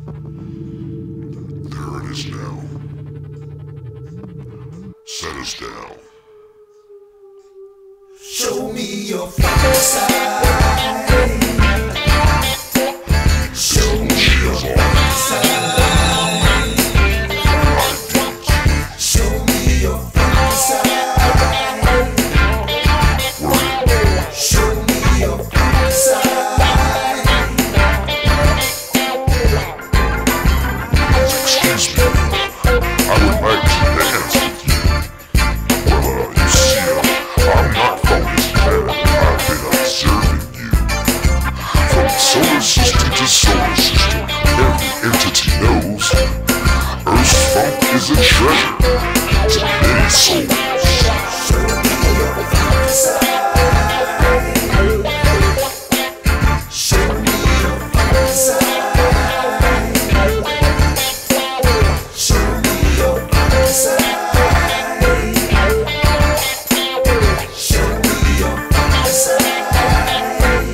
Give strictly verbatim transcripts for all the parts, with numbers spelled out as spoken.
There it is now. Set us down. Show me your fine side. Show me your fine side. Show me your fine side. Show me your fine side. Excuse me, I would like to dance with you. Well, uh, you see, uh, I'm not from this planet. I've been observing you. From solar system to solar system, every entity knows Earth's funk is a treasure to many souls. Show me your fine side. Show me your fine side. Show me your fine side. Show me your fine side.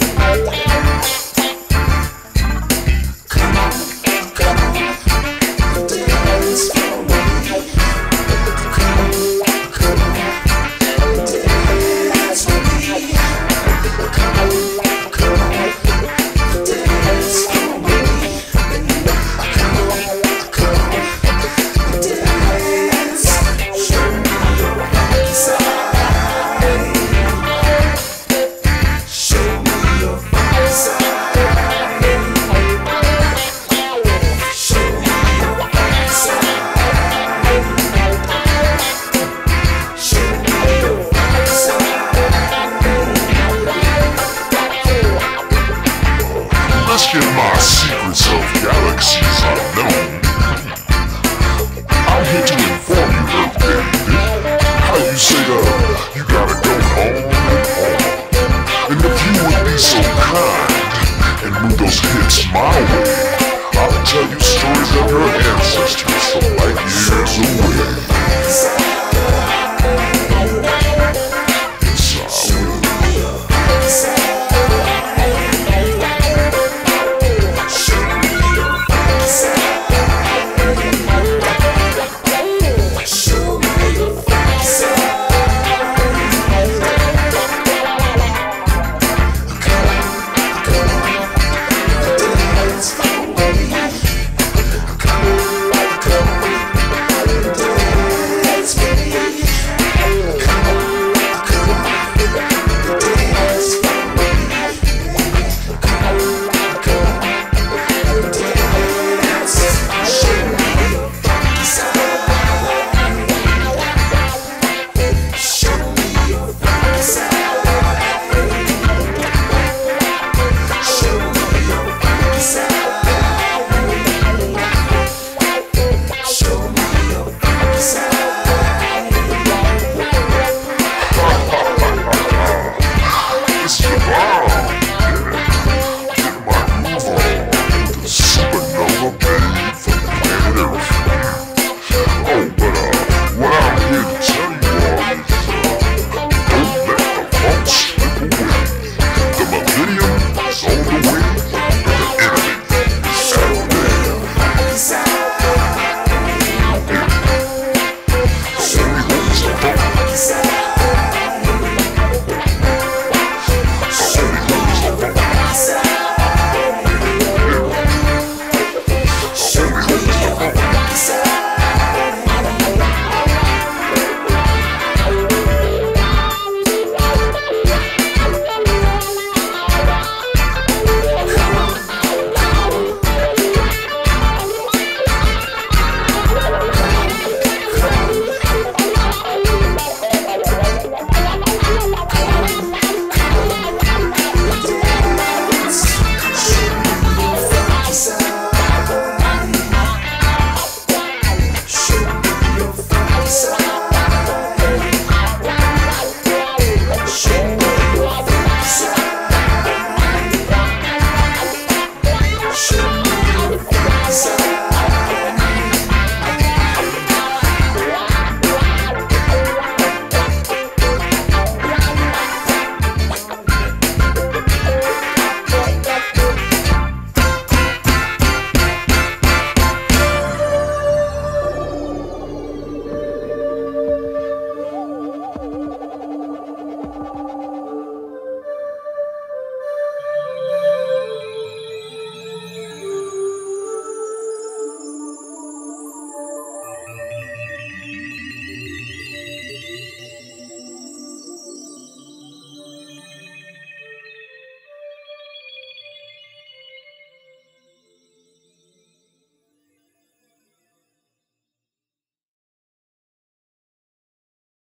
Come on, come on, dance for me. Come on, come on, dance for me. Come on, come on, dance for me. Come on, come on, dance. Show me your fine side. Show me your fine side. Show me your fine side. Show me your fine side. Let's get my secrets of galaxies unknown. I'm here to inform you, Earth baby. How you say, uh, you gotta go on and on. And if you would be so kind and move those hips my way, I'll tell you stories of your ancestors from light years away.